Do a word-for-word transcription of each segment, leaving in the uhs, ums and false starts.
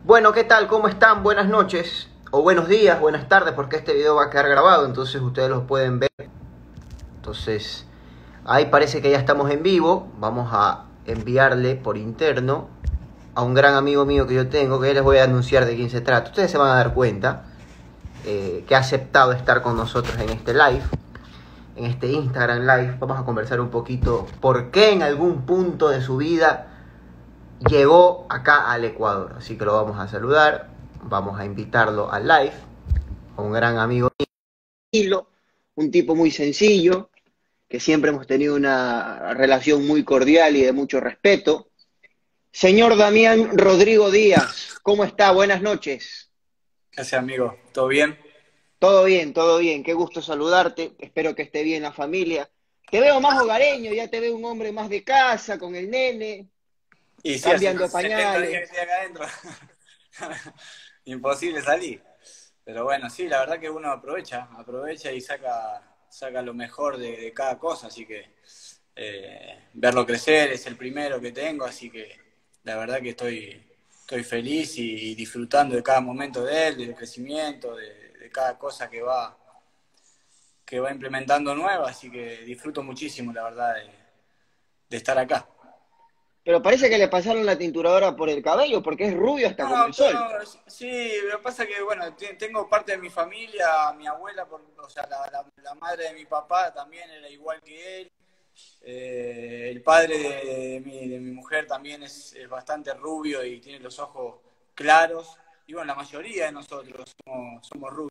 Bueno, ¿qué tal? ¿Cómo están? Buenas noches, o buenos días, buenas tardes, porque este video va a quedar grabado, entonces ustedes lo pueden ver. Entonces, ahí parece que ya estamos en vivo. Vamos a enviarle por interno a un gran amigo mío que yo tengo, que ya les voy a anunciar de quién se trata. Ustedes se van a dar cuenta eh, que ha aceptado estar con nosotros en este live, en este Instagram Live. Vamos a conversar un poquito por qué en algún punto de su vida llegó acá al Ecuador. Así que lo vamos a saludar, vamos a invitarlo al live, a un gran amigo mío, un tipo muy sencillo, que siempre hemos tenido una relación muy cordial y de mucho respeto. Señor Damián Rodrigo Díaz, ¿cómo está? Buenas noches. Gracias, amigo. ¿Todo bien? Todo bien, todo bien. Qué gusto saludarte. Espero que esté bien la familia. Te veo más hogareño, ya te veo un hombre más de casa, con el nene, Y sí, hace cambiando setenta días que pañales. estoy acá adentro. Imposible salir. Pero bueno, sí, la verdad que uno aprovecha, aprovecha y saca, saca lo mejor de, de cada cosa. Así que eh, verlo crecer es el primero que tengo, así que la verdad que estoy, estoy feliz y, y disfrutando de cada momento de él, del crecimiento, de, de cada cosa que va, que va implementando nueva. Así que disfruto muchísimo, la verdad, de, de estar acá. Pero parece que le pasaron la tinturadora por el cabello, porque es rubio hasta como No, el sol. no, sí, lo que pasa es que, bueno, tengo parte de mi familia, mi abuela, por, o sea, la, la, la madre de mi papá también era igual que él, eh, el padre de, de, mi, de mi mujer también es, es bastante rubio y tiene los ojos claros, y bueno, la mayoría de nosotros somos, somos rubios.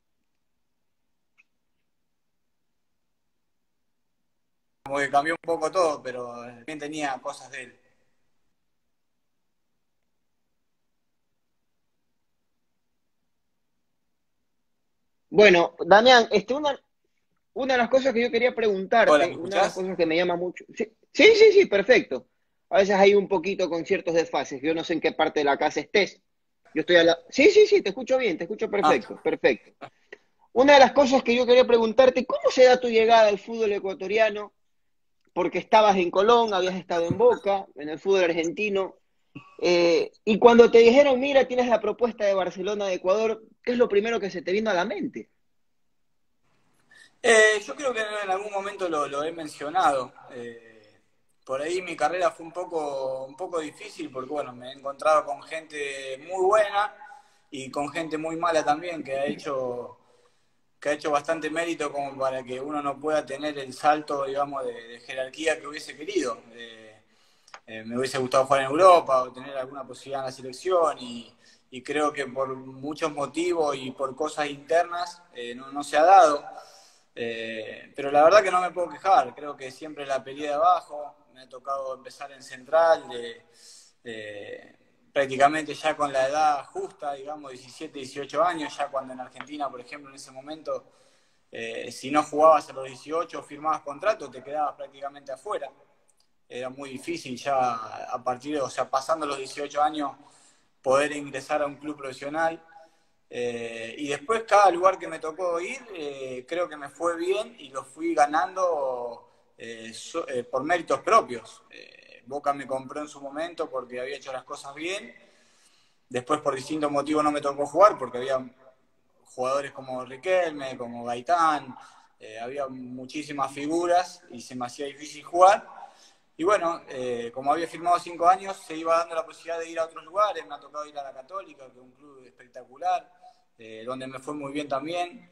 Como que cambió un poco todo, pero también tenía cosas de él. Bueno, Damián, este, una, una de las cosas que yo quería Hola, ¿me preguntarte, una de las escuchás? cosas que me llama mucho. Sí, sí, sí, sí, perfecto. A veces hay un poquito con ciertos desfases. Yo no sé en qué parte de la casa estés. Yo estoy a la. Sí, sí, sí, te escucho bien, te escucho Ah, perfecto, perfecto. Una de las cosas que yo quería preguntarte, ¿cómo se da tu llegada al fútbol ecuatoriano? Porque estabas en Colón, habías estado en Boca, en el fútbol argentino. Eh, y cuando te dijeron, mira, tienes la propuesta de Barcelona de Ecuador, ¿qué es lo primero que se te vino a la mente? Eh, yo creo que en algún momento lo, lo he mencionado. Eh, por ahí mi carrera fue un poco, un poco difícil porque bueno, me he encontrado con gente muy buena y con gente muy mala también que ha hecho, que ha hecho bastante mérito como para que uno no pueda tener el salto, digamos, de, de jerarquía que hubiese querido. Eh, eh, me hubiese gustado jugar en Europa o tener alguna posibilidad en la selección y, y creo que por muchos motivos y por cosas internas eh, no, no se ha dado. Eh, pero la verdad que no me puedo quejar, creo que siempre la peleé de abajo, me ha tocado empezar en central, de, eh, prácticamente ya con la edad justa, digamos, diecisiete, dieciocho años, ya cuando en Argentina, por ejemplo, en ese momento, eh, si no jugabas a los dieciocho, firmabas contrato, te quedabas prácticamente afuera. Era muy difícil ya a partir de, o sea, pasando los dieciocho años, poder ingresar a un club profesional. Eh, y después cada lugar que me tocó ir, eh, creo que me fue bien y lo fui ganando eh, so, eh, por méritos propios. Eh, Boca me compró en su momento porque había hecho las cosas bien. Después por distintos motivos no me tocó jugar porque había jugadores como Riquelme, como Gaitán, eh, había muchísimas figuras y se me hacía difícil jugar. Y bueno, eh, como había firmado cinco años, se iba dando la posibilidad de ir a otros lugares. Me ha tocado ir a la Católica, que es un club espectacular, eh, donde me fue muy bien también.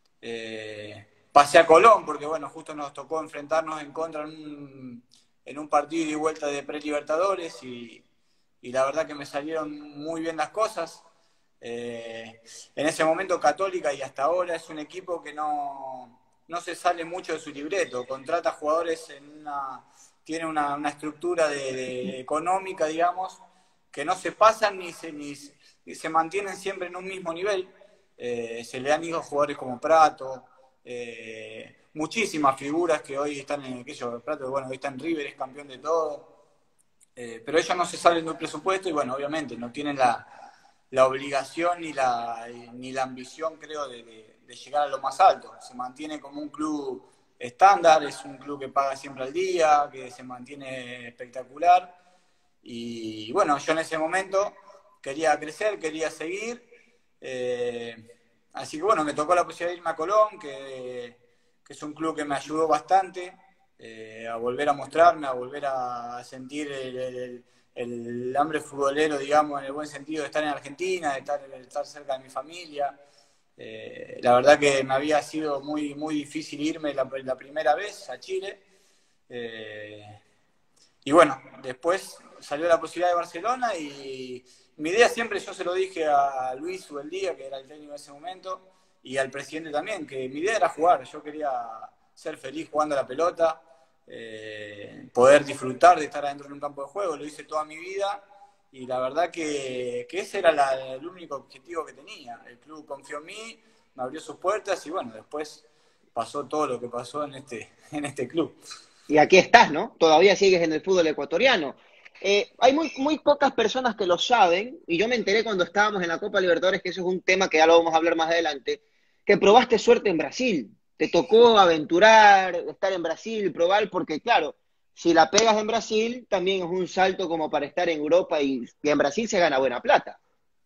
Eh, pasé a Colón, porque bueno, justo nos tocó enfrentarnos en contra en un, en un partido y vuelta de pre-Libertadores y, y la verdad que me salieron muy bien las cosas. Eh, en ese momento Católica y hasta ahora es un equipo que no, no se sale mucho de su libreto, contrata jugadores en una, tiene una, una estructura de, de económica, digamos, que no se pasan ni se, ni, ni se mantienen siempre en un mismo nivel. Eh, se le han ido jugadores como Prato, eh, muchísimas figuras que hoy están en aquello, Prato, bueno, hoy está en River, es campeón de todo, eh, pero ellos no se salen del presupuesto y bueno, obviamente no tienen la, la obligación ni la, ni la ambición, creo, de, de, de llegar a lo más alto. Se mantiene como un club estándar, es un club que paga siempre al día, que se mantiene espectacular. Y bueno, yo en ese momento quería crecer, quería seguir. Eh, así que bueno, me tocó la posibilidad de irme a Colón, que, que es un club que me ayudó bastante eh, a volver a mostrarme, a volver a sentir el, el, el hambre futbolero, digamos, en el buen sentido de estar en Argentina, de estar, de estar cerca de mi familia. Eh, la verdad que me había sido muy, muy difícil irme la, la primera vez a Chile. Eh, y bueno, después salió la posibilidad de Barcelona y mi idea siempre, yo se lo dije a Luis Ubeldía, que era el técnico en ese momento, y al presidente también, que mi idea era jugar. Yo quería ser feliz jugando a la pelota, eh, poder disfrutar de estar adentro de un campo de juego. Lo hice toda mi vida y la verdad que, que ese era la, el único objetivo que tenía. El club confió en mí, me abrió sus puertas y bueno, después pasó todo lo que pasó en este, en este club. Y aquí estás, ¿no? Todavía sigues en el fútbol ecuatoriano. Eh, hay muy, muy pocas personas que lo saben, y yo me enteré cuando estábamos en la Copa Libertadores, que eso es un tema que ya lo vamos a hablar más adelante, que probaste suerte en Brasil. Te tocó aventurar, estar en Brasil, probar, porque claro, si la pegas en Brasil, también es un salto como para estar en Europa y, y en Brasil se gana buena plata.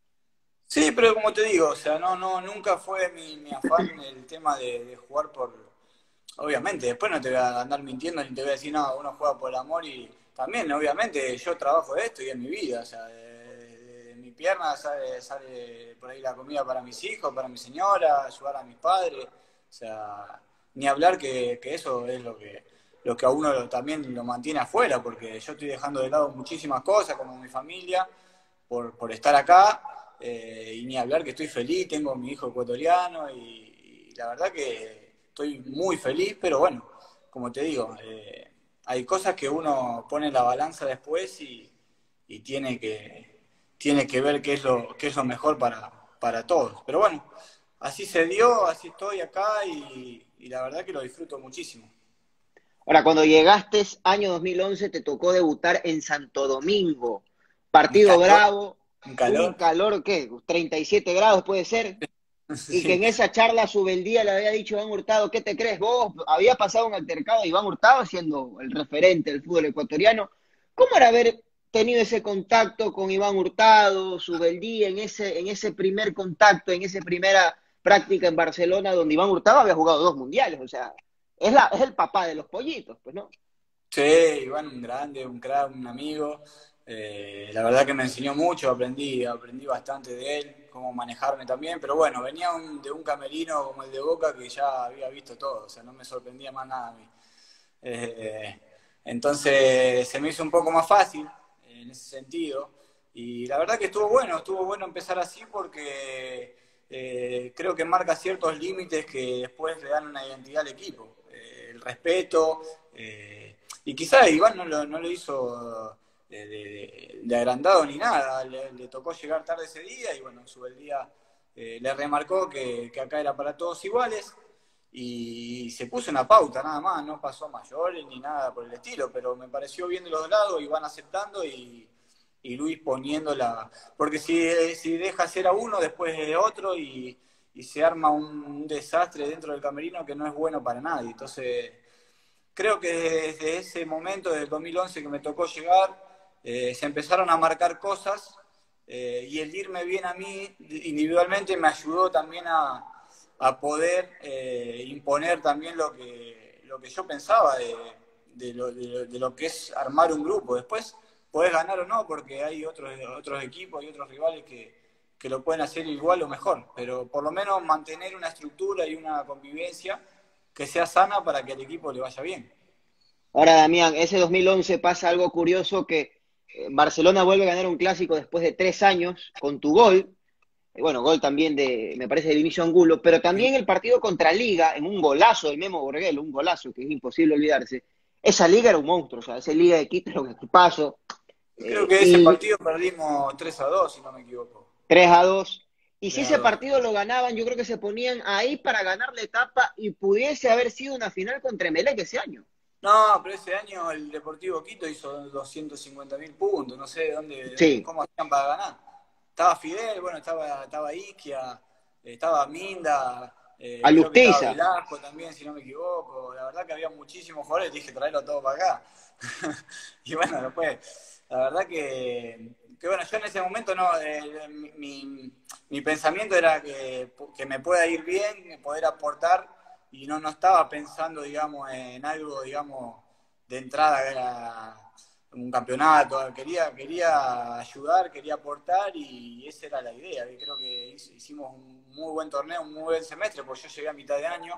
Sí, pero como te digo, o sea, no, no, nunca fue mi, mi afán el tema de, de jugar por... Obviamente, después no te voy a andar mintiendo ni te voy a decir, no, uno juega por el amor y también, obviamente, yo trabajo de esto y es mi vida, o sea, de, de, de mi pierna sale, sale por ahí la comida para mis hijos, para mi señora, ayudar a mis padres, o sea, ni hablar que, que eso es lo que, lo que a uno lo, también lo mantiene afuera, porque yo estoy dejando de lado muchísimas cosas, como mi familia, por, por estar acá, eh, y ni hablar que estoy feliz, tengo a mi hijo ecuatoriano y, y la verdad que estoy muy feliz, pero bueno, como te digo, eh, hay cosas que uno pone en la balanza después y, y tiene que tiene que ver qué es lo, qué es lo mejor para, para todos. Pero bueno, así se dio, así estoy acá y, y la verdad que lo disfruto muchísimo. Ahora, cuando llegaste año dos mil once, te tocó debutar en Santo Domingo. Un Partido calor, bravo, un un calor. calor, ¿qué? treinta y siete grados puede ser. Y que Sí. en esa charla Subeldía le había dicho a Iván Hurtado, ¿qué te crees vos? Había pasado un altercado de Iván Hurtado siendo el referente del fútbol ecuatoriano. ¿Cómo era haber tenido ese contacto con Iván Hurtado, Subeldía, en ese, en ese primer contacto, en esa primera práctica en Barcelona, donde Iván Hurtado había jugado dos mundiales? O sea, es, la, es el papá de los pollitos, pues, ¿no? Sí, Iván, un grande, un crack, un amigo. Eh, la verdad que me enseñó mucho, aprendí, aprendí bastante de él, cómo manejarme también, pero bueno, venía un, de un camerino como el de Boca que ya había visto todo, o sea, no me sorprendía más nada a mí. Eh, entonces se me hizo un poco más fácil en ese sentido y la verdad que estuvo bueno, estuvo bueno empezar así porque eh, creo que marca ciertos límites que después le dan una identidad al equipo. Eh, el respeto, eh, y quizá Iván no lo, no lo hizo de, de, de agrandado ni nada, le, le, tocó llegar tarde ese día y bueno, su el día eh, le remarcó que, que acá era para todos iguales y se puso una pauta nada más, no pasó a mayores ni nada por el estilo, pero me pareció bien de los dos lados, Iván aceptando y, y Luis poniéndola, porque si, si deja hacer a uno, después de otro y, y se arma un, un desastre dentro del camerino que no es bueno para nadie, entonces creo que desde ese momento, desde el dos mil once que me tocó llegar, eh, se empezaron a marcar cosas eh, y el irme bien a mí individualmente me ayudó también a, a poder eh, imponer también lo que, lo que yo pensaba de, de, lo, de, de lo que es armar un grupo. Después podés ganar o no, porque hay otros, otros equipos y otros rivales que, que lo pueden hacer igual o mejor, pero por lo menos mantener una estructura y una convivencia que sea sana para que al equipo le vaya bien. Ahora, Damián, ese dos mil once pasa algo curioso que eh, Barcelona vuelve a ganar un clásico después de tres años con tu gol. Eh, bueno, gol también de, me parece, de Vinicio Angulo, pero también el partido contra Liga, en un golazo del Memo Borguel, un golazo que es imposible olvidarse. Esa Liga era un monstruo, o sea, esa Liga de Quito era un equipazo. Y creo Eh, que ese y partido perdimos tres a dos, si no me equivoco. tres a dos. Y si tres a ese dos. partido lo ganaban, yo creo que se ponían ahí para ganar la etapa y pudiese haber sido una final contra Emelec ese año. No, pero ese año el Deportivo Quito hizo doscientos cincuenta mil puntos, no sé de dónde, dónde, Sí, cómo hacían para ganar. Estaba Fidel, bueno, estaba, estaba Isquia, estaba Minda, eh, a creo que estaba Lustiza. Velasco también, si no me equivoco. La verdad que había muchísimos jugadores, dije traerlo todo para acá. Y bueno, después la verdad que, que bueno, yo en ese momento no, eh, mi, mi, mi pensamiento era que, que me pueda ir bien, poder aportar, y no, no estaba pensando, digamos, en algo, digamos, de entrada, era un campeonato, quería, quería ayudar, quería aportar, y esa era la idea. Y creo que hicimos un muy buen torneo, un muy buen semestre, porque yo llegué a mitad de año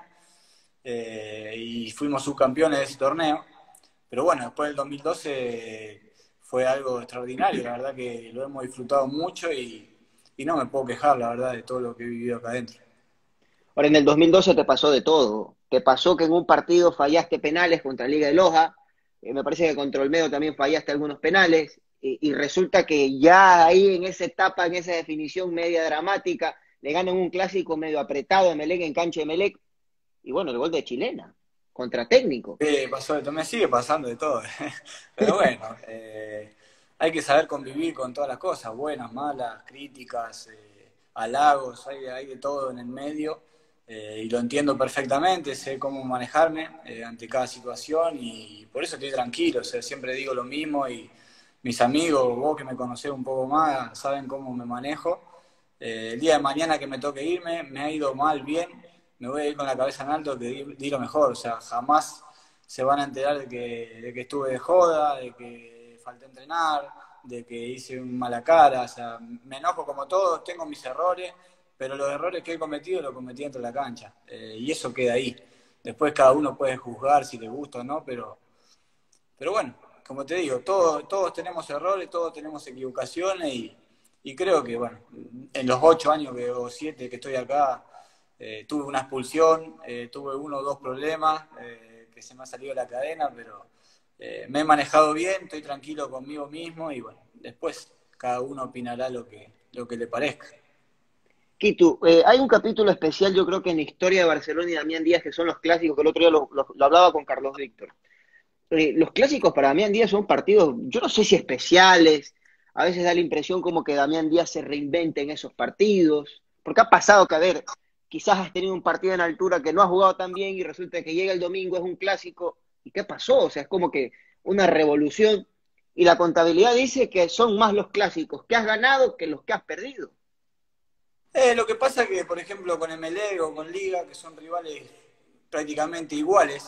eh, y fuimos subcampeones de ese torneo. Pero bueno, después del dos mil doce fue algo extraordinario, la verdad que lo hemos disfrutado mucho y, y no me puedo quejar, la verdad, de todo lo que he vivido acá adentro. Ahora, en el dos mil doce te pasó de todo. Te pasó que en un partido fallaste penales contra Liga de Loja, eh, me parece que contra Olmedo también fallaste algunos penales, y, y resulta que ya ahí en esa etapa, en esa definición media dramática, le ganan un clásico medio apretado a Emelec en cancha de Emelec, y bueno, el gol de Chilena, contra técnico. Sí, pasó de todo, me sigue pasando de todo. Pero bueno, eh, hay que saber convivir con todas las cosas, buenas, malas, críticas, eh, halagos, hay, hay de todo en el medio. Eh, y lo entiendo perfectamente, sé cómo manejarme eh, ante cada situación, y por eso estoy tranquilo, o sea, siempre digo lo mismo, y mis amigos, vos que me conocés un poco más, saben cómo me manejo. Eh, el día de mañana que me toque irme, me ha ido mal, bien, me voy a ir con la cabeza en alto, que di, di lo mejor, o sea, jamás se van a enterar de que, de que estuve de joda, de que falté a entrenar, de que hice una mala cara, o sea, me enojo como todos, tengo mis errores, pero los errores que he cometido los cometí dentro de la cancha, eh, y eso queda ahí. Después cada uno puede juzgar si le gusta o no, pero, pero bueno, como te digo, todos, todos tenemos errores, todos tenemos equivocaciones, y, y creo que, bueno, en los ocho años que, o siete que estoy acá, eh, tuve una expulsión, eh, tuve uno o dos problemas, eh, que se me ha salido la cadena, pero eh, me he manejado bien, estoy tranquilo conmigo mismo, y bueno, después cada uno opinará lo que, lo que le parezca. Kitu, eh, hay un capítulo especial, yo creo que en la historia de Barcelona y Damián Díaz, que son los clásicos, que el otro día lo, lo- lo hablaba con Carlos Víctor. Eh, los clásicos para Damián Díaz son partidos, yo no sé si especiales, a veces da la impresión como que Damián Díaz se reinventa en esos partidos, porque ha pasado que, a ver, quizás has tenido un partido en altura que no has jugado tan bien y resulta que llega el domingo, es un clásico, ¿y qué pasó? O sea, es como que una revolución, y la contabilidad dice que son más los clásicos que has ganado que los que has perdido. Eh, lo que pasa que, por ejemplo, con Emelec o con Liga, que son rivales prácticamente iguales,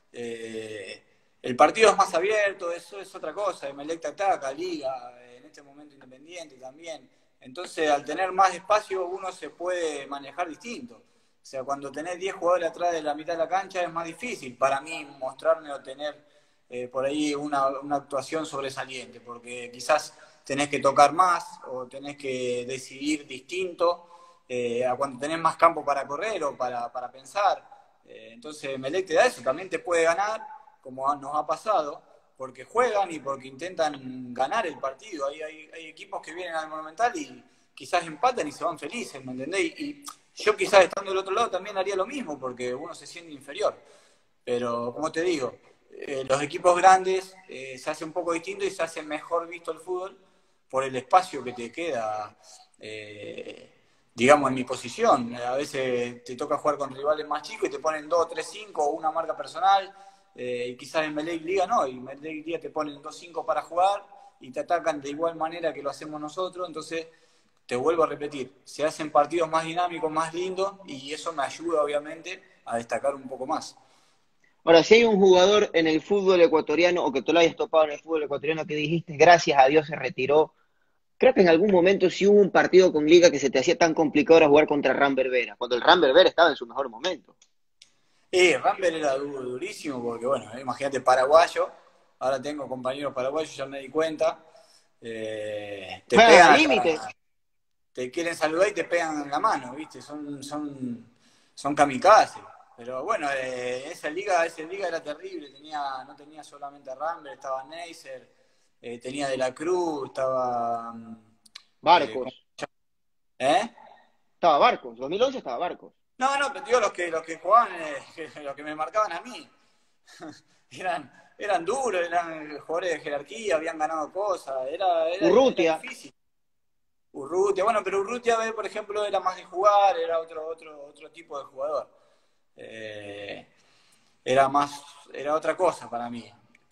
eh, el partido es más abierto, eso es otra cosa. Emelec te ataca, Liga, eh, en este momento Independiente también. Entonces, al tener más espacio, uno se puede manejar distinto. O sea, cuando tenés diez jugadores atrás de la mitad de la cancha, es más difícil para mí mostrarme o tener eh, por ahí una, una actuación sobresaliente, porque quizás tenés que tocar más o tenés que decidir distinto eh, a cuando tenés más campo para correr o para, para pensar. Eh, entonces Melec te da eso, también te puede ganar, como nos ha pasado, porque juegan y porque intentan ganar el partido. Hay, hay, hay equipos que vienen al Monumental y quizás empatan y se van felices, ¿me entendés? Y yo quizás estando del otro lado también haría lo mismo, porque uno se siente inferior. Pero, como te digo, eh, los equipos grandes eh, se hace un poco distinto y se hace mejor visto el fútbol por el espacio que te queda, eh, digamos, en mi posición. A veces te toca jugar con rivales más chicos y te ponen dos, tres, cinco o una marca personal, eh, y quizás en Melec Liga no, y en Melec Liga te ponen dos, cinco para jugar y te atacan de igual manera que lo hacemos nosotros. Entonces, te vuelvo a repetir, se hacen partidos más dinámicos, más lindos, y eso me ayuda, obviamente, a destacar un poco más. Ahora, si hay un jugador en el fútbol ecuatoriano o que tú lo hayas topado en el fútbol ecuatoriano que dijiste, gracias a Dios se retiró, creo que en algún momento sí hubo un partido con Liga que se te hacía tan complicado era jugar contra Ram Berbera, cuando el Ram Berbera estaba en su mejor momento. Eh, Rambler era du- durísimo porque, bueno, eh, imagínate, paraguayo, ahora tengo compañeros paraguayos, ya me di cuenta, eh, te ¡Ah, pegan límite! hasta, te quieren saludar y te pegan en la mano, ¿viste? Son, son, son kamikazes. Pero bueno, eh, esa liga, esa liga era terrible, tenía, no tenía solamente a Rambler, estaba Neisser, eh, tenía De la Cruz, estaba... mm, eh, ¿cómo- Barcos. ¿eh? Estaba Barcos. dos mil once estaba Barcos. No, no, pero digo los que, los que jugaban, eh, los que me marcaban a mí. eran, eran duros, eran jugadores de jerarquía, habían ganado cosas, era, era, era Urrutia. difícil. Urrutia, bueno, pero Urrutia, por ejemplo, era más de jugar, era otro, otro, otro tipo de jugador. Eh, era más, era otra cosa para mí.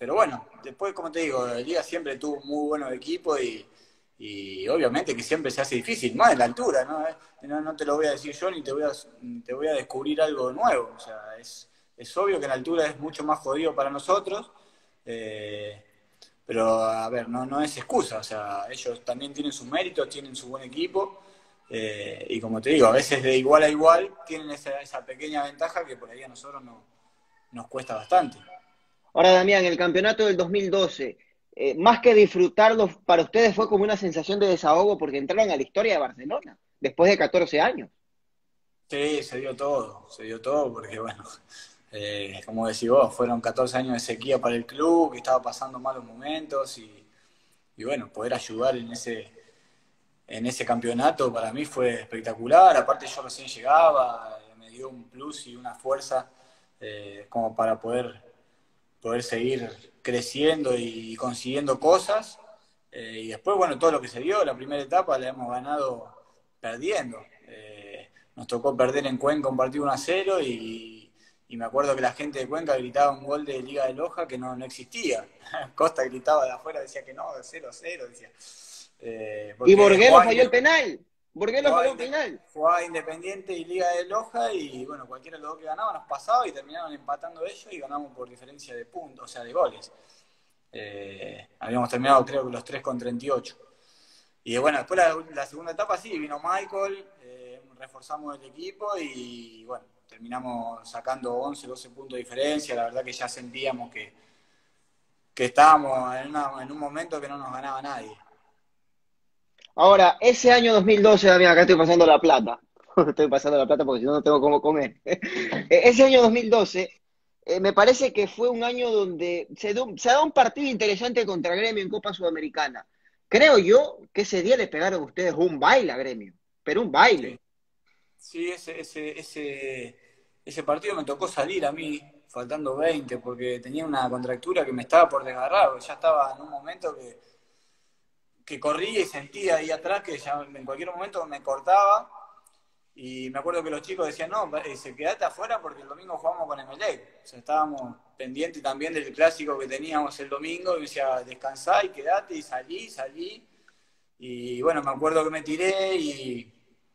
pero bueno, después, como te digo, la Liga siempre tuvo muy buenos equipos y, y obviamente que siempre se hace difícil, más en la altura, ¿no? Eh, No, no te lo voy a decir yo ni te voy a, te voy a descubrir algo nuevo. O sea, es, es obvio que en la altura es mucho más jodido para nosotros, eh, pero a ver, no, no es excusa. O sea, ellos también tienen sus méritos, tienen su buen equipo. Eh, y como te digo, a veces de igual a igual tienen esa, esa pequeña ventaja que por ahí a nosotros no, nos cuesta bastante. Ahora, Damián, el campeonato del dos mil doce, eh, más que disfrutarlo, para ustedes fue como una sensación de desahogo porque entraron a la historia de Barcelona, después de catorce años. Sí, se dio todo, se dio todo porque, bueno, eh, como decís vos, fueron catorce años de sequía para el club, que estaba pasando malos momentos y, y bueno, poder ayudar en ese, en ese campeonato para mí fue espectacular. Aparte yo recién llegaba, eh, me dio un plus y una fuerza eh, como para poder, poder seguir creciendo y consiguiendo cosas. Eh, y después, bueno, todo lo que se dio, la primera etapa la hemos ganado perdiendo. Eh, nos tocó perder en Cuenca un partido uno a cero y, y me acuerdo que la gente de Cuenca gritaba un gol de Liga de Loja que no, no existía. Costa gritaba de afuera, decía que no, cero a cero, decía. Eh, Y porque Borguelo jugaba, falló el penal. Borguelo jugaba, falló el penal. jugaba Independiente y Liga de Loja y bueno, cualquiera de los dos que ganaba nos pasaba y terminaron empatando ellos y ganamos por diferencia de puntos, o sea, de goles. Eh, habíamos terminado creo que los tres con treinta y ocho. Y bueno, después la, la segunda etapa sí, vino Michael, eh, reforzamos el equipo y bueno, terminamos sacando once, doce puntos de diferencia. La verdad que ya sentíamos que, que estábamos en, una, en un momento que no nos ganaba nadie. Ahora, ese año dos mil doce, Damián, acá estoy pasando la plata. Estoy pasando la plata porque si no, no tengo cómo comer. Ese año dos mil doce, eh, me parece que fue un año donde se, dio- se ha dado un partido interesante contra Gremio en Copa Sudamericana. Creo yo que ese día le pegaron a ustedes un baile a Gremio, pero un baile. Sí, sí ese, ese, ese, ese partido me tocó salir a mí, faltando veinte porque tenía una contractura que me estaba por desgarrar. Ya estaba en un momento que, que corría y sentía ahí atrás que ya en cualquier momento me cortaba. Y me acuerdo que los chicos decían, no, se quedate afuera porque el domingo jugamos con Emelec. O sea, estábamos pendientes también del clásico que teníamos el domingo. Y me decía, descansá y quedate y salí, salí. Y bueno, me acuerdo que me tiré y,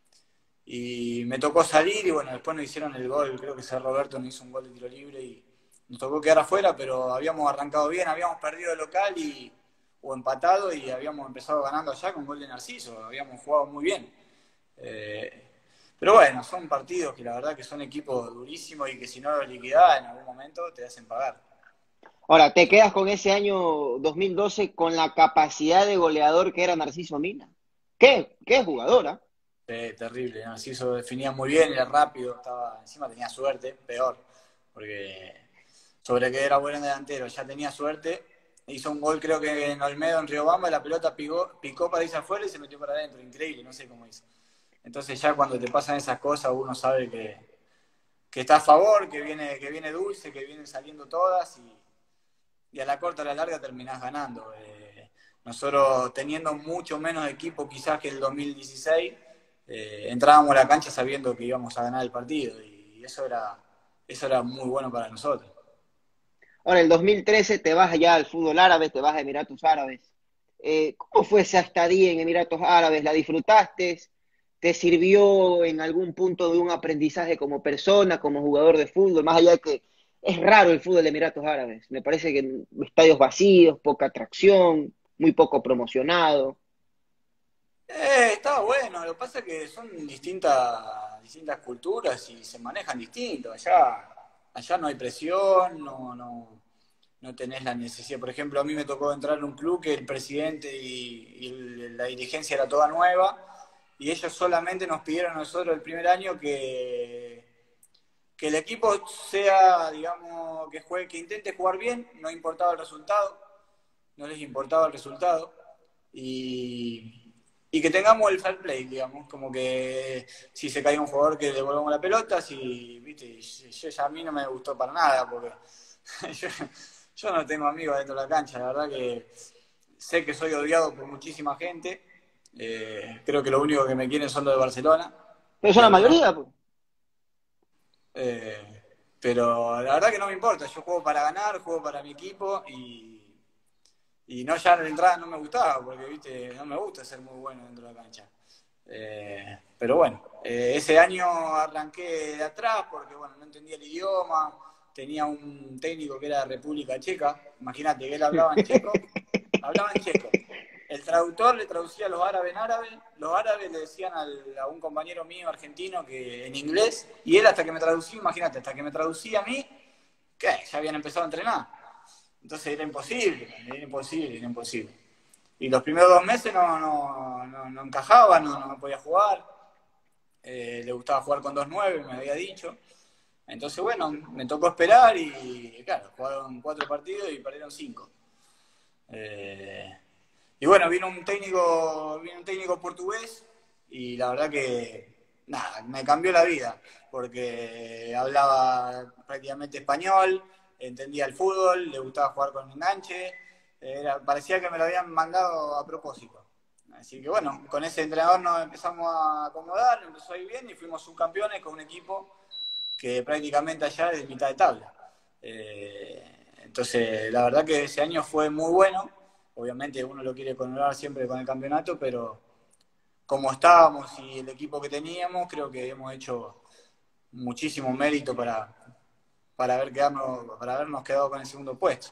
y me tocó salir. Y bueno, después nos hicieron el gol. Creo que ese Roberto nos hizo un gol de tiro libre y nos tocó quedar afuera, pero habíamos arrancado bien, habíamos perdido el local y, o empatado y habíamos empezado ganando allá con gol de Narciso. Habíamos jugado muy bien. Eh, pero bueno, son partidos que la verdad que son equipos durísimos y que si no los liquidás en algún momento te hacen pagar. Ahora, te quedas con ese año dos mil doce con la capacidad de goleador que era Narciso Mina. ¿Qué? ¿Qué jugadora? Eh, terrible, Narciso definía muy bien, era rápido, estaba, encima tenía suerte, peor, porque sobre que era buen delantero, ya tenía suerte, hizo un gol creo que en Olmedo, en Riobamba, la pelota picó, picó para irse afuera y se metió para adentro, increíble, no sé cómo hizo. Entonces ya cuando te pasan esas cosas uno sabe que, que está a favor, que viene, que viene dulce, que vienen saliendo todas y, y a la corta a la larga terminás ganando. Eh, nosotros teniendo mucho menos equipo quizás que el dos mil dieciséis, eh, entrábamos a la cancha sabiendo que íbamos a ganar el partido y eso era, eso era muy bueno para nosotros. Ahora, el dos mil trece te vas allá al fútbol árabe, te vas a Emiratos Árabes. Eh, ¿cómo fue esa estadía en Emiratos Árabes? ¿La disfrutaste? ¿Te sirvió en algún punto de un aprendizaje como persona, como jugador de fútbol? Más allá de que es raro el fútbol de Emiratos Árabes. Me parece que estadios vacíos, poca atracción, muy poco promocionado. Eh, estaba bueno, lo que pasa es que son distintas, distintas culturas y se manejan distinto. Allá, allá no hay presión, no, no, no tenés la necesidad. Por ejemplo, a mí me tocó entrar en un club que el presidente y, y el- la dirigencia era toda nueva y ellos solamente nos pidieron a nosotros el primer año que, que el equipo sea, digamos, que juegue, que intente jugar bien, no importaba el resultado, no les importaba el resultado y, y que tengamos el fair play, digamos, como que si se cae un jugador que devolvamos la pelota, si, viste, yo, ya a mí no me gustó para nada porque yo, yo no tengo amigos dentro de la cancha, la verdad que sé que soy odiado por muchísima gente, eh, creo que lo único que me quieren son los de Barcelona Pero son y la algunos. mayoría, pues. Eh, pero la verdad que no me importa, yo juego para ganar, juego para mi equipo y, y no ya de entrada no me gustaba, porque viste, no me gusta ser muy bueno dentro de la cancha. Eh, pero bueno, eh, ese año arranqué de atrás porque bueno, no entendía el idioma, tenía un técnico que era de República Checa, imagínate que él hablaba en checo, hablaba en checo. El traductor le traducía a los árabes en árabe, los árabes le decían al, a un compañero mío argentino que en inglés, y él hasta que me traducía, imagínate, hasta que me traducía a mí, ¿qué? Ya habían empezado a entrenar. Entonces era imposible, era imposible, era imposible. Y los primeros dos meses no, no, no, no encajaba, no, no podía jugar. Eh, le gustaba jugar con dos nueve, me había dicho. Entonces, bueno, me tocó esperar y, claro, jugaron cuatro partidos y perdieron cinco. Eh, y bueno, vino un técnico, vino un técnico portugués y la verdad que, nada, me cambió la vida, porque hablaba prácticamente español, entendía el fútbol, le gustaba jugar con enganche, era, parecía que me lo habían mandado a propósito. Así que bueno, con ese entrenador nos empezamos a acomodar, empezó a ir bien y fuimos subcampeones con un equipo que prácticamente allá es de mitad de tabla. Eh, entonces, la verdad que ese año fue muy bueno. Obviamente uno lo quiere coronar siempre con el campeonato, pero como estábamos y el equipo que teníamos, creo que hemos hecho muchísimo mérito para, para, haber quedarnos, para habernos quedado con el segundo puesto.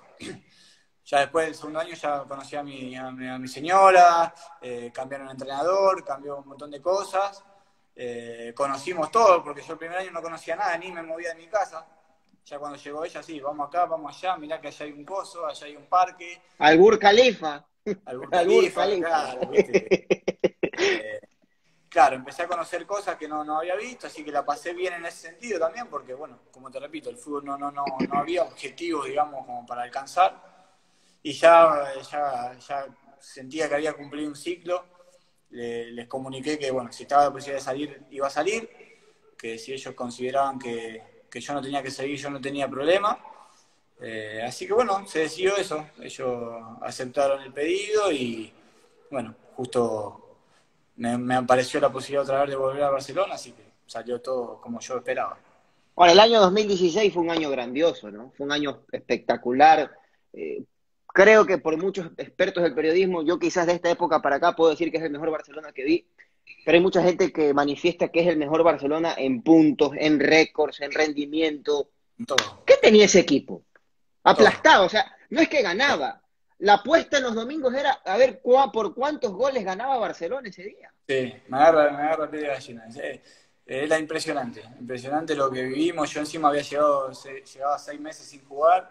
Ya después del segundo año ya conocí a mi, a mi, a mi señora, eh, cambiaron de entrenador, cambió un montón de cosas. Eh, conocimos todo, porque yo el primer año no conocía nada, ni me movía de mi casa. Ya cuando llegó ella, sí, vamos acá, vamos allá, mirá que allá hay un coso, allá hay un parque. Al Burj Khalifa. Al Burj Al Burj Khalifa, Khalifa. claro, ¿viste? Eh, claro, empecé a conocer cosas que no, no había visto, así que la pasé bien en ese sentido también, porque bueno, como te repito, el fútbol no, no, no, no había objetivos, digamos, como para alcanzar. Y ya, ya, ya sentía que había cumplido un ciclo. Le, les comuniqué que, bueno, si estaba la posibilidad de salir, iba a salir, que si ellos consideraban que, que yo no tenía que seguir, yo no tenía problema. Eh, así que, bueno, se decidió eso. Ellos aceptaron el pedido y, bueno, justo me, me apareció la posibilidad otra vez de volver a Barcelona, así que salió todo como yo esperaba. Ahora, el año dos mil dieciséis fue un año grandioso, ¿no? Fue un año espectacular. Eh, creo que por muchos expertos del periodismo, yo quizás de esta época para acá puedo decir que es el mejor Barcelona que vi, pero hay mucha gente que manifiesta que es el mejor Barcelona en puntos, en récords, en rendimiento. Todo, ¿Qué tenía ese equipo? todo. Aplastado, o sea, no es que ganaba. La apuesta en los domingos era a ver cuá, por cuántos goles ganaba Barcelona ese día. Sí, me agarra, me agarra piel de gallina. Eh, Era impresionante, impresionante lo que vivimos. Yo encima había llegado, se, llegaba seis meses sin jugar.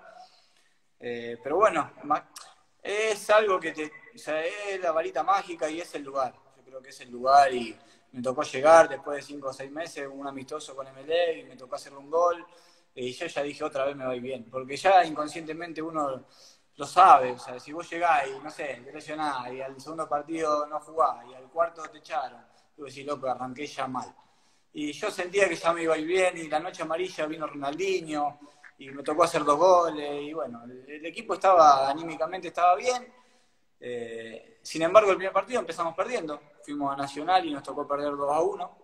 Eh, pero bueno, es algo que te, o sea, es la varita mágica y es el lugar. Yo creo que es el lugar y me tocó llegar después de cinco o seis meses, un amistoso con M L E y me tocó hacer un gol. Y yo ya dije, otra vez me va a ir bien. Porque ya inconscientemente uno lo sabe. O sea, si vos llegás y, no sé, te lesionás y al segundo partido no jugás y al cuarto te echaron, tú decís, loco, arranqué ya mal. Y yo sentía que ya me iba a ir bien y la noche amarilla vino Ronaldinho y me tocó hacer dos goles y bueno, el, el equipo estaba, anímicamente estaba bien. Eh, sin embargo, el primer partido empezamos perdiendo. Fuimos a Nacional y nos tocó perder dos a uno.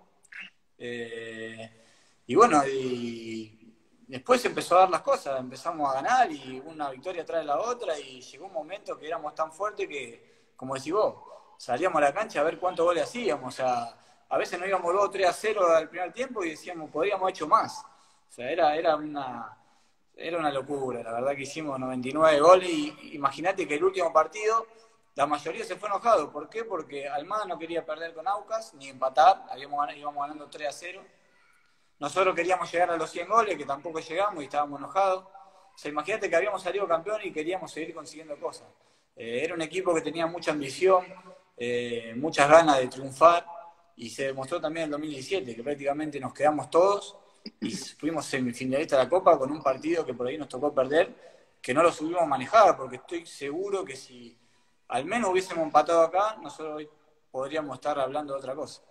Eh, y bueno, y después empezó a dar las cosas, empezamos a ganar y una victoria tras la otra y llegó un momento que éramos tan fuertes que, como decís vos, salíamos a la cancha a ver cuántos goles hacíamos. O sea, a veces nos íbamos dos o tres a cero al primer tiempo y decíamos, podríamos haber hecho más. O sea, era, era, una, era una locura. La verdad que hicimos noventa y nueve goles y imagínate que el último partido, la mayoría se fue enojado. ¿Por qué? Porque Almada no quería perder con Aucas ni empatar. Habíamos, íbamos ganando tres a cero. Nosotros queríamos llegar a los cien goles, que tampoco llegamos y estábamos enojados. O sea, imagínate que habíamos salido campeón y queríamos seguir consiguiendo cosas. Eh, era un equipo que tenía mucha ambición, eh, muchas ganas de triunfar. Y se demostró también en el dos mil diecisiete, que prácticamente nos quedamos todos y fuimos semifinalistas de la Copa con un partido que por ahí nos tocó perder, que no lo subimos a manejar, porque estoy seguro que si al menos hubiésemos empatado acá, nosotros hoy podríamos estar hablando de otra cosa.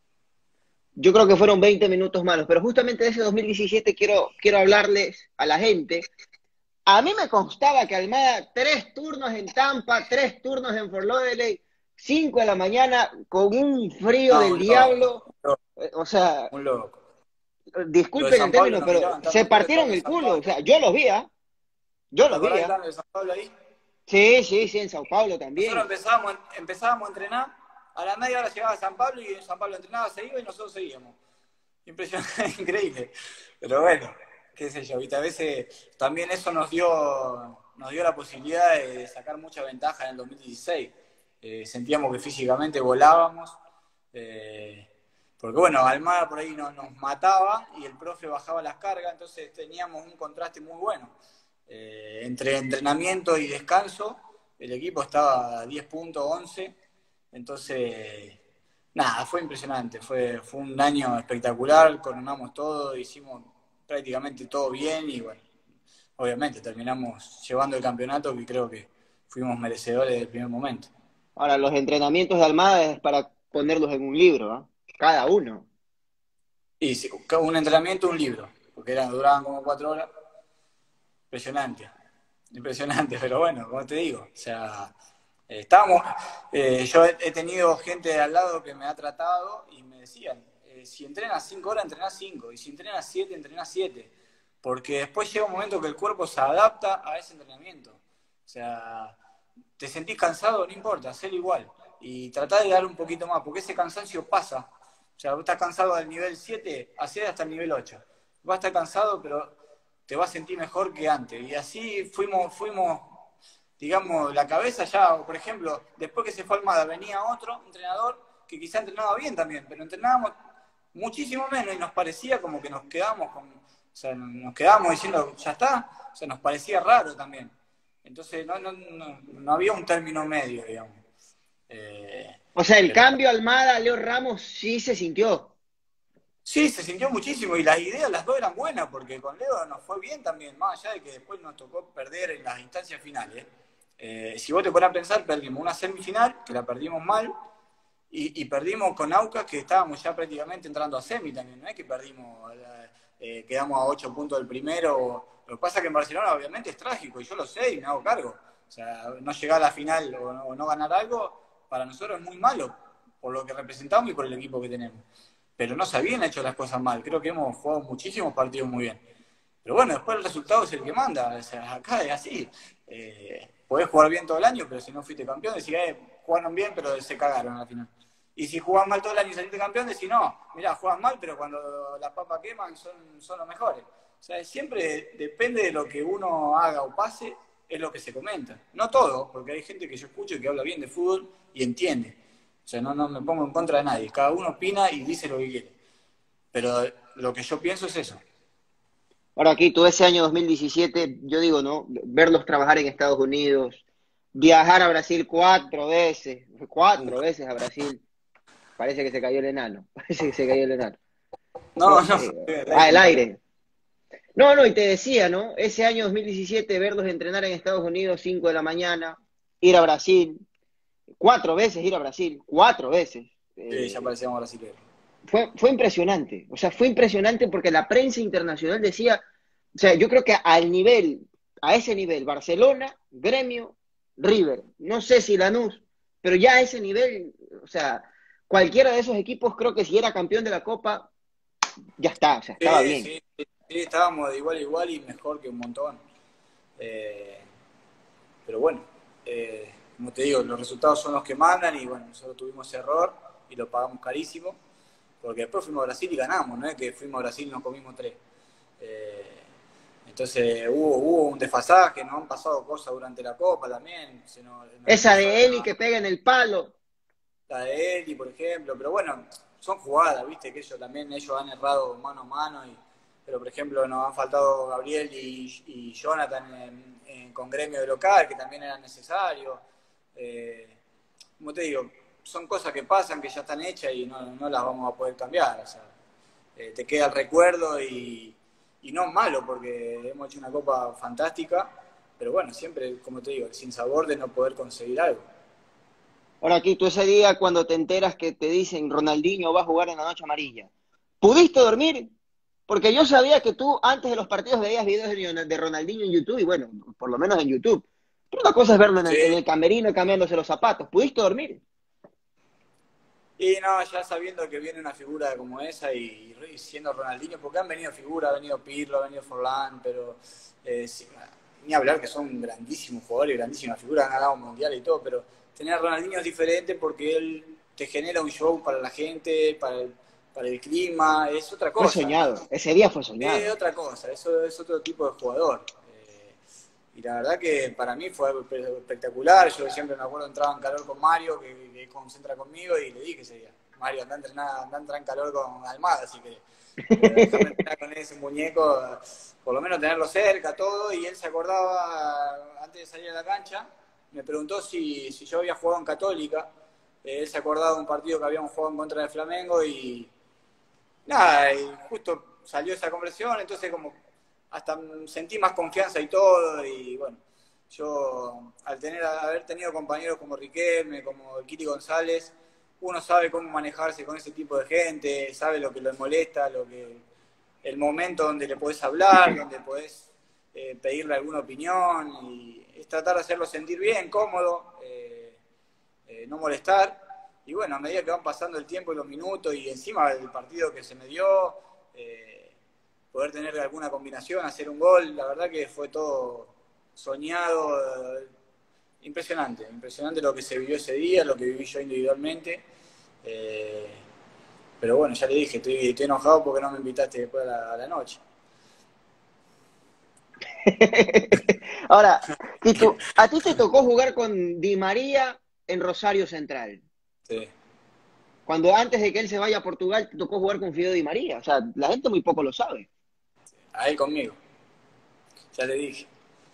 Yo creo que fueron veinte minutos malos, pero justamente de ese dos mil diecisiete quiero, quiero hablarles a la gente. A mí me constaba que Almada, tres turnos en Tampa, tres turnos en Fort Lauderdale, cinco de la mañana, con un frío No, del un loco, diablo, un loco, eh, o sea, un loco. Lo de disculpen el San Pablo término, nos pero miraban se tanto ustedes con partieron lo de el San culo. O Pablo. sea, yo los vi, ¿ah? Yo ¿Te los vi, acordás ¿ah? del de San Pablo ahí? Sí, sí, sí, en Sao Paulo Nosotros también. empezábamos, empezábamos a entrenar, a la media hora llegaba a San Pablo y en San Pablo entrenaba, se iba y nosotros seguíamos. Impresionante, increíble. Pero bueno, qué sé yo, ¿viste? A veces también eso nos dio, nos dio la posibilidad de sacar mucha ventaja en el dos mil dieciséis. Eh, sentíamos que físicamente volábamos, eh, porque bueno, Almada por ahí no, nos mataba y el profe bajaba las cargas, entonces teníamos un contraste muy bueno. Eh, entre entrenamiento y descanso, el equipo estaba a diez puntos, once, entonces nada, fue impresionante, fue, fue un año espectacular, coronamos todo, hicimos prácticamente todo bien y bueno, obviamente terminamos llevando el campeonato que creo que fuimos merecedores del primer momento. Ahora, los entrenamientos de Almada es para ponerlos en un libro, ¿ah? Cada uno. Y sí, un entrenamiento, un libro, porque eran, duraban como cuatro horas, impresionante, impresionante, pero bueno, como te digo, o sea, eh, estábamos, eh, yo he, he tenido gente de al lado que me ha tratado y me decían, eh, si entrenas cinco horas, entrenás cinco, y si entrenas siete, entrenás siete, porque después llega un momento que el cuerpo se adapta a ese entrenamiento, o sea, te sentís cansado, no importa, hacelo igual, y tratá de dar un poquito más, porque ese cansancio pasa, o sea, vos estás cansado del nivel siete, hacé hasta el nivel ocho, vas a estar cansado, pero te vas a sentir mejor que antes. Y así fuimos, fuimos, digamos, la cabeza ya, por ejemplo, después que se fue Almada, venía otro entrenador que quizá entrenaba bien también, pero entrenábamos muchísimo menos y nos parecía como que nos quedábamos con, o sea, nos quedábamos diciendo, ya está, o sea, nos parecía raro también. Entonces no, no, no, no había un término medio, digamos. Eh, O sea, el pero cambio Almada, Leo Ramos sí se sintió. sí, se sintió muchísimo y las ideas las dos eran buenas porque con Leo nos fue bien también, más allá de que después nos tocó perder en las instancias finales. Eh, si vos te pones a pensar, perdimos una semifinal, que la perdimos mal, y, y perdimos con Aucas, que estábamos ya prácticamente entrando a semi también, no es que perdimos, eh, quedamos a ocho puntos del primero. Lo que pasa es que en Barcelona obviamente es trágico, y yo lo sé y me hago cargo. O sea, no llegar a la final o no, o no ganar algo, para nosotros es muy malo, por lo que representamos y por el equipo que tenemos. Pero no se habían hecho las cosas mal. Creo que hemos jugado muchísimos partidos muy bien. Pero bueno, después el resultado es el que manda. O sea, acá es así. Eh, podés jugar bien todo el año, pero si no fuiste campeón, decís, eh, jugaron bien, pero se cagaron al final. Y si jugás mal todo el año y saliste campeón, decís, no, mirá, juegas mal, pero cuando las papas queman son, son los mejores. O sea, siempre depende de lo que uno haga o pase, es lo que se comenta. No todo, porque hay gente que yo escucho que habla bien de fútbol y entiende. O sea, no, no me pongo en contra de nadie. Cada uno opina y dice lo que quiere. Pero lo que yo pienso es eso. Ahora aquí, todo ese año dos mil diecisiete, yo digo, ¿no? Verlos trabajar en Estados Unidos, viajar a Brasil cuatro veces, Uh, cuatro veces a Brasil. Parece que se cayó el enano, parece que se cayó el enano. no, No, no, eh, el ah, aire el me parece. aire. No, no, y te decía, ¿no? Ese año dos mil diecisiete, verlos entrenar en Estados Unidos, cinco de la mañana, ir a Brasil, cuatro veces ir a Brasil, cuatro veces. Sí, ya Eh, parecíamos brasileños. fue, fue impresionante, o sea, fue impresionante porque la prensa internacional decía, o sea, yo creo que al nivel, a ese nivel, Barcelona, Gremio, River, no sé si Lanús, pero ya a ese nivel, o sea, cualquiera de esos equipos creo que si era campeón de la Copa, ya está, o sea, estaba Sí, bien. sí, sí, sí, estábamos de igual a igual y mejor que un montón. Eh, pero bueno, eh, como te digo, los resultados son los que mandan y bueno, nosotros tuvimos ese error y lo pagamos carísimo, porque después fuimos a Brasil y ganamos, no es que fuimos a Brasil y nos comimos tres. Eh, entonces hubo, hubo un desfasaje, nos han pasado cosas durante la Copa también, se nos, nos Esa empieza de Eli a, que pega en el palo, la de Eli, por ejemplo, pero bueno, son jugadas, viste, que ellos también, ellos han errado mano a mano, y, pero por ejemplo nos han faltado Gabriel y, y Jonathan en, en, con gremio de local, que también eran necesarios. Eh, como te digo, son cosas que pasan, que ya están hechas y no, no las vamos a poder cambiar, o sea, eh, te queda el recuerdo y, y no malo, porque hemos hecho una copa fantástica, pero bueno, siempre, como te digo, sin sabor de no poder conseguir algo. ahora aquí tú ese día cuando te enteras que te dicen Ronaldinho va a jugar en la noche amarilla, ¿pudiste dormir? Porque yo sabía que tú antes de los partidos veías videos de Ronaldinho en YouTube y bueno, por lo menos en YouTube. Pero una cosa es verlo en el, en Sí, el camerino cambiándose los zapatos. ¿Pudiste dormir? Y no, ya sabiendo que viene una figura como esa y, y siendo Ronaldinho, porque han venido figuras, ha venido Pirlo, ha venido Forlán, pero eh, sí, ni hablar que son grandísimos jugadores, grandísimas figuras, han ganado un mundial y todo, pero tener a Ronaldinho es diferente porque él te genera un show para la gente, para el, para el clima, es otra Fue cosa. soñado, ese día fue Es soñado. otra cosa, eso es otro tipo de jugador. Eh, y la verdad que para mí fue algo espectacular. Yo siempre me acuerdo, entraba en calor con Mario, que, que concentra conmigo, y le dije ese día, Mario, anda a entrenar, anda a entrar en calor con Almada, así que eh, déjame entrenar con ese muñeco, por lo menos tenerlo cerca, todo. Y él se acordaba, antes de salir a la cancha, me preguntó si, si yo había jugado en Católica. Eh, él se acordaba de un partido que habíamos jugado en contra del Flamengo y nada, y justo salió esa conversión, entonces como hasta sentí más confianza y todo, y bueno, yo al tener haber tenido compañeros como Riquelme, como el Kiti González, uno sabe cómo manejarse con ese tipo de gente, sabe lo que le molesta, lo que el momento donde le podés hablar, donde podés eh, pedirle alguna opinión, y es tratar de hacerlo sentir bien, cómodo, eh, eh, no molestar. Y bueno, a medida que van pasando el tiempo y los minutos, y encima del partido que se me dio, eh, poder tener alguna combinación, hacer un gol, la verdad que fue todo soñado, eh, impresionante, impresionante lo que se vivió ese día, lo que viví yo individualmente. Eh, pero bueno, ya le dije, estoy, estoy enojado porque no me invitaste después a la, a la noche. Ahora, Tito, a ti te tocó jugar con Di María en Rosario Central. Sí. Cuando antes de que él se vaya a Portugal, te tocó jugar con Fideo Di María. O sea, la gente muy poco lo sabe. A él conmigo, ya le dije.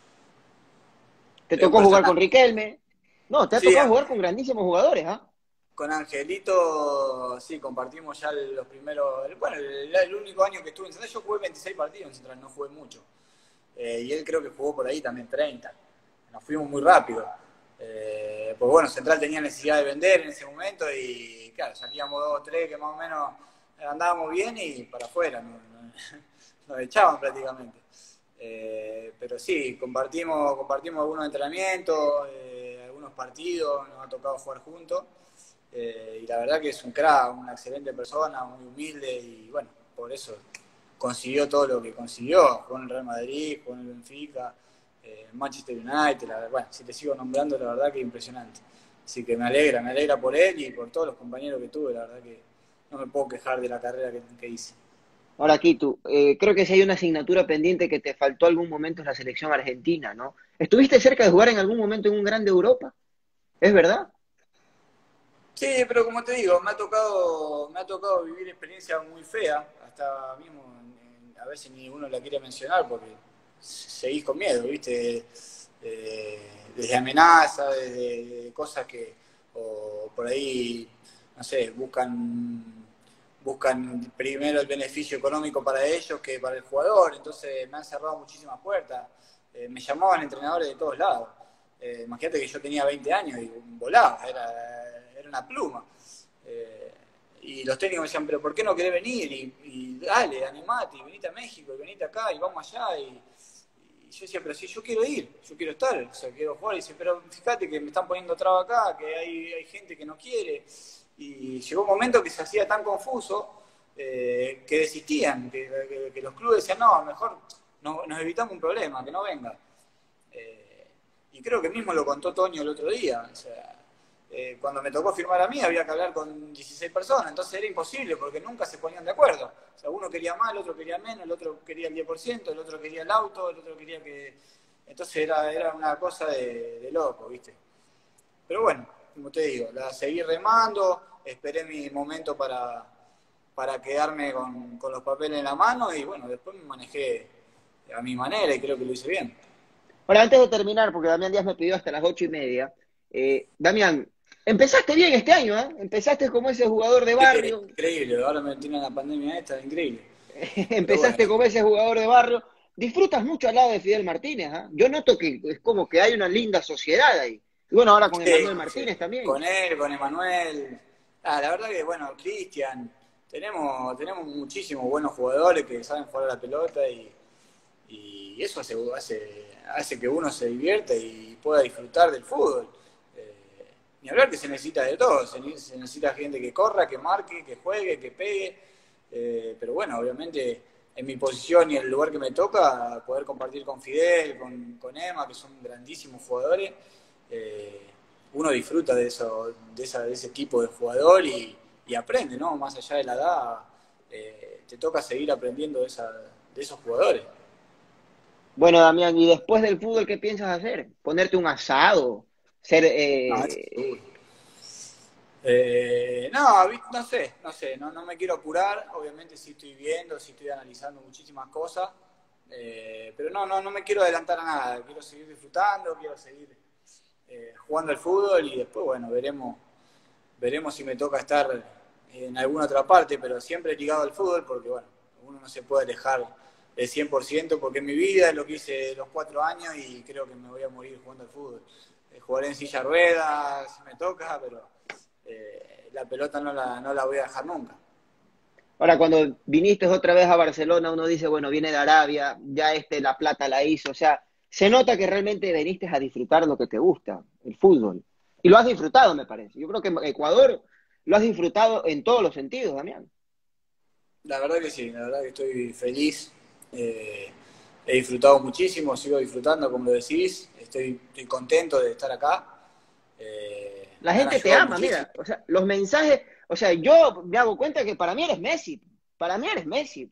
Te Es un tocó jugar con personaje. Riquelme. No, te ha Sí, tocado jugar con grandísimos jugadores, ¿ah? con Angelito, sí, compartimos ya los primeros. Bueno, el, el único año que estuve en Central, yo jugué veintiséis partidos en Central, no jugué mucho. Eh, y él creo que jugó por ahí también treinta. Nos fuimos muy rápido. Eh, pues bueno, Central tenía necesidad de vender en ese momento y claro, salíamos dos o tres que más o menos andábamos bien y para afuera, nos, nos, nos echaban prácticamente. Eh, pero sí, compartimos, compartimos algunos entrenamientos, eh, algunos partidos, nos ha tocado jugar juntos. Eh, y la verdad que es un crack, una excelente persona, muy humilde y bueno, por eso consiguió todo lo que consiguió, con el Real Madrid, con el Benfica, eh, Manchester United, la verdad, bueno, si te sigo nombrando, la verdad que impresionante. Así que me alegra, me alegra por él y por todos los compañeros que tuve, la verdad que no me puedo quejar de la carrera que, que hice. Ahora, Quito, eh, creo que si hay una asignatura pendiente que te faltó algún momento es la selección argentina, ¿no? ¿Estuviste cerca de jugar en algún momento en un grande Europa? ¿Es verdad? Sí, pero como te digo, me ha tocado, me ha tocado vivir experiencias muy feas, hasta mismo a veces ni uno la quiere mencionar porque seguís con miedo, ¿viste? Eh, desde amenazas, desde cosas que, o por ahí, no sé, buscan, buscan primero el beneficio económico para ellos que para el jugador, entonces me han cerrado muchísimas puertas. Eh, me llamaban entrenadores de todos lados. Eh, imagínate que yo tenía veinte años y volaba, era, era una pluma. Eh, y los técnicos me decían, pero ¿por qué no querés venir? Y, y dale, animate, y venite a México, y venite acá, y vamos allá. Y, y yo decía, pero si yo quiero ir, yo quiero estar, o sea, quiero jugar. Y dice, pero fíjate que me están poniendo traba acá, que hay, hay gente que no quiere. Y llegó un momento que se hacía tan confuso eh, que desistían, que, que, que los clubes decían, no, mejor nos, nos evitamos un problema, que no venga. Eh, y creo que mismo lo contó Toño el otro día. O sea, eh, cuando me tocó firmar a mí había que hablar con dieciséis personas, entonces era imposible porque nunca se ponían de acuerdo. O sea, uno quería más, el otro quería menos, el otro quería el diez por ciento, el otro quería el auto, el otro quería que... Entonces era, era una cosa de, de loco, ¿viste? Pero bueno, como te digo, la seguí remando, esperé mi momento para, para quedarme con, con los papeles en la mano y bueno, después me manejé a mi manera y creo que lo hice bien. Ahora, antes de terminar, porque Damián Díaz me pidió hasta las ocho y media, eh, Damián, empezaste bien este año, ¿eh? Empezaste como ese jugador de Sí, barrio, increíble, ahora me tiene la pandemia esta, increíble. Pero bueno, empezaste como ese jugador de barrio, disfrutas mucho al lado de Fidel Martínez, ¿ah? Yo noto que es como que hay una linda sociedad ahí. Y bueno, ahora con sí, Emanuel sí. Martínez también. Con él, con Emanuel. Ah, la verdad que, bueno, Cristian, tenemos, tenemos muchísimos buenos jugadores que saben jugar a la pelota y, y eso hace, hace, hace que uno se divierta y pueda disfrutar del fútbol. Eh, ni hablar que se necesita de todo, se, se necesita gente que corra, que marque, que juegue, que pegue, eh, pero bueno, obviamente en mi posición y en el lugar que me toca, poder compartir con Fidel, con, con Emma, que son grandísimos jugadores, eh, uno disfruta de, eso, de, esa, de ese tipo de jugador y, y aprende, ¿no? Más allá de la edad, eh, te toca seguir aprendiendo de, esa, de esos jugadores. Bueno, Damián, ¿y después del fútbol qué piensas hacer? ¿Ponerte un asado? ¿Ser No, eso eh, seguro. Eh, no, no sé, no sé, no, no me quiero apurar, obviamente sí estoy viendo, sí estoy analizando muchísimas cosas, eh, pero no, no, no me quiero adelantar a nada, quiero seguir disfrutando, quiero seguir eh, jugando al fútbol y después, bueno, veremos, veremos si me toca estar en alguna otra parte, pero siempre ligado al fútbol porque, bueno, uno no se puede alejar el cien por ciento porque es mi vida, es lo que hice los cuatro años y creo que me voy a morir jugando al fútbol. Eh, jugaré en silla de ruedas, si me toca, pero eh, la pelota no la, no la voy a dejar nunca. Ahora, cuando viniste otra vez a Barcelona, uno dice, bueno, viene de Arabia, ya este La Plata la hizo, o sea, se nota que realmente viniste a disfrutar lo que te gusta, el fútbol. Y lo has disfrutado, me parece. Yo creo que en Ecuador lo has disfrutado en todos los sentidos, Damián. La verdad que sí, la verdad que estoy feliz. Eh, he disfrutado muchísimo, sigo disfrutando, como lo decís. Estoy, estoy contento de estar acá. Eh, La me han gente te ayudado ama, muchísimo. mira, o sea, los mensajes, o sea, yo me hago cuenta que para mí eres Messi, para mí eres Messi.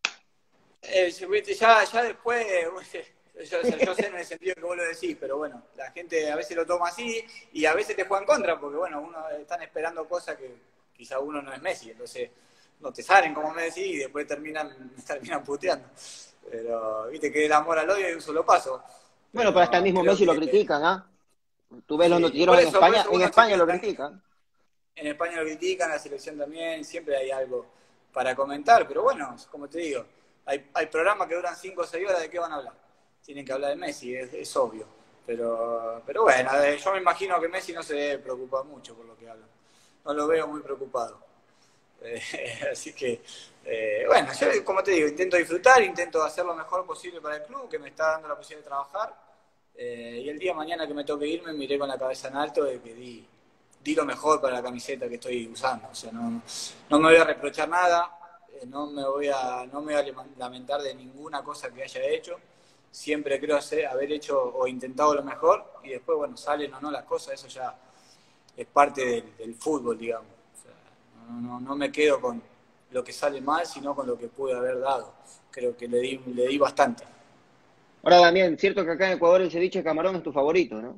Eh, ya, ya después, yo, yo sé en el sentido que vos lo decís, pero bueno, la gente a veces lo toma así y a veces te juega en contra, porque bueno, uno están esperando cosas que quizá uno no es Messi, entonces no te salen como me decís y después terminan, terminan puteando. Pero viste que el amor al odio es un solo paso. Bueno, pero hasta el Pero mismo creo Messi lo que critican, ¿ah? Tú ves los sí, por noticieros en eso, por España, eso en uno España chiquito lo también. critican. En España lo critican, la selección también, siempre hay algo para comentar, pero bueno, como te digo, hay, hay programas que duran cinco o seis horas, ¿de qué van a hablar? Tienen que hablar de Messi, es, es obvio. Pero, pero bueno, eh, yo me imagino que Messi no se debe preocupar mucho por lo que habla. No lo veo muy preocupado. Eh, así que, eh, bueno, yo como te digo, intento disfrutar, intento hacer lo mejor posible para el club, que me está dando la posibilidad de trabajar. Eh, y el día de mañana que me toque irme, miré con la cabeza en alto de que di, di lo mejor para la camiseta que estoy usando. O sea, no, no me voy a reprochar nada, eh, no, me voy a, no me voy a lamentar de ninguna cosa que haya hecho. Siempre creo hacer, haber hecho o intentado lo mejor y después, bueno, salen o no las cosas, eso ya es parte del, del fútbol, digamos. O sea, no, no, no me quedo con lo que sale mal, sino con lo que pude haber dado. Creo que le di, le di bastante. Ahora, Damián, cierto que acá en Ecuador el ceviche de camarón es tu favorito, ¿no?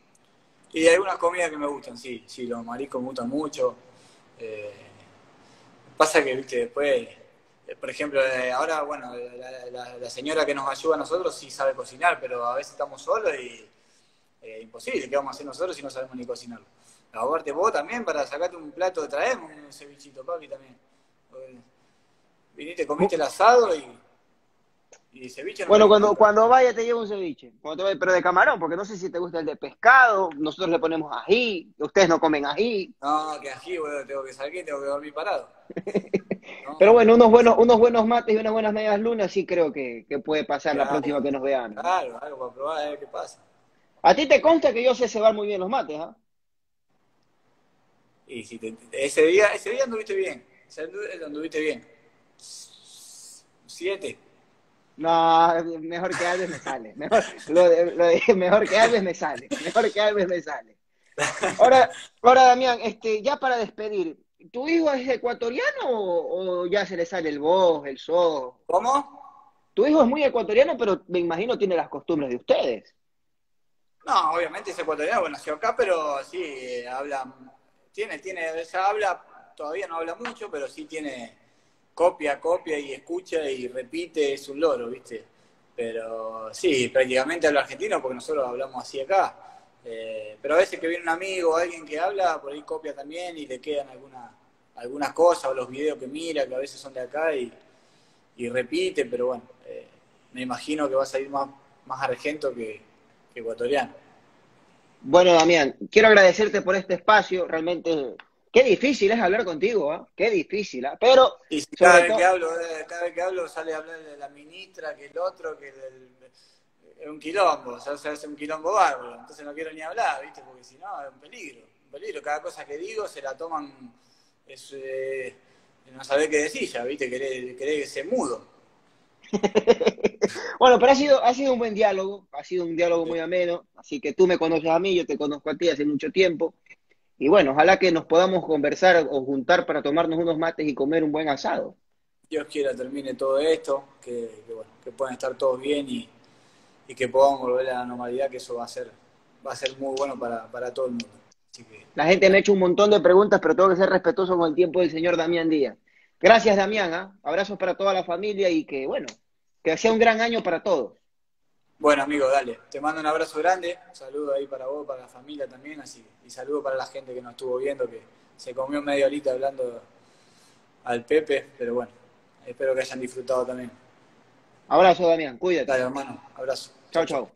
Y hay algunas comidas que me gustan, sí, sí, los mariscos me gustan mucho. Eh, pasa que, viste, después, eh, por ejemplo, eh, ahora, bueno, la, la, la, señora que nos ayuda a nosotros sí sabe cocinar, pero a veces estamos solos y eh, imposible, ¿qué vamos a hacer nosotros si no sabemos ni cocinarlo? Aparte vos también, para sacarte un plato, traemos un cevichito, papi, también. Viniste, comiste el asado y, y ceviche no Bueno, pedís cuando, nunca. cuando vaya te llevo un ceviche, cuando te vaya, pero de camarón, porque no sé si te gusta el de pescado, nosotros le ponemos ají, ustedes no comen ají. No, que ají, boludo, tengo que salir, tengo que dormir parado. Pero No, bueno, unos buenos, unos buenos mates y unas buenas medias lunas sí creo que, que puede pasar la próxima claro, que nos veamos. claro, algo para probar, a ver qué pasa. A ti te consta que yo sé cebar muy bien los mates, ¿ah? Y si te, ese día, ese día anduviste bien, ese día anduviste bien. Siete. No, mejor que Alves me sale. Mejor, lo de, lo de- mejor que Alves me sale. Mejor que Alves me sale. Ahora, ahora Damián, este, ya para despedir, ¿tu hijo es ecuatoriano o, o ya se le sale el vos, el sos? ¿Cómo? Tu hijo es muy ecuatoriano, pero me imagino tiene las costumbres de ustedes. No, obviamente es ecuatoriano, bueno, nació acá, pero sí, eh, habla, tiene, tiene, ya habla, todavía no habla mucho, pero sí tiene copia, copia y escucha y repite, es un loro, ¿viste? Pero sí, prácticamente habla argentino porque nosotros hablamos así acá. Eh, pero a veces que viene un amigo o alguien que habla, por ahí copia también y le quedan alguna, algunas cosas o los videos que mira, que a veces son de acá y, y repite, pero bueno, eh, me imagino que va a salir más, más argento que, que ecuatoriano. Bueno, Damián, quiero agradecerte por este espacio. Realmente, qué difícil es hablar contigo, ¿ah? Qué difícil, ¿ah? Pero, Y si cada sobre vez que todo, hablo, eh, cada vez que hablo sale a hablar de la ministra, que el otro, que del, es un quilombo, o sea, se hace un quilombo bárbaro, entonces no quiero ni hablar, ¿viste? Porque si no es un peligro, un peligro. Cada cosa que digo se la toman, es, eh, no sabés qué decir ya, ¿viste? Querés, querés ser mudo. Bueno, pero ha sido, ha sido un buen diálogo, ha sido un diálogo muy ameno, así que tú me conoces a mí, yo te conozco a ti hace mucho tiempo, y bueno, ojalá que nos podamos conversar o juntar para tomarnos unos mates y comer un buen asado. Dios quiera termine todo esto, que, que, bueno, que puedan estar todos bien y, y que podamos volver a la normalidad, que eso va a ser, va a ser muy bueno para, para todo el mundo. Así que, La gente me ha hecho un montón de preguntas, pero tengo que ser respetuoso con el tiempo del señor Damián Díaz. Gracias, Damián, ¿ah? Abrazos para toda la familia y que, bueno, que sea un gran año para todos. bueno, amigo, dale. Te mando un abrazo grande. Un saludo ahí para vos, para la familia también. Así, y saludo para la gente que nos estuvo viendo, que se comió media horita hablando al Pepe. Pero bueno, espero que hayan disfrutado también. Abrazo, Damián. Cuídate. Dale, hermano. Abrazo. Chao, Chau, chau. chao.